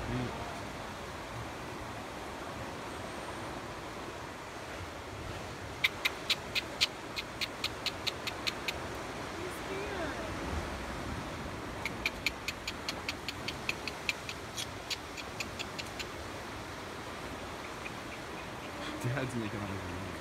Mm. He's scared. Dad's making all the noise.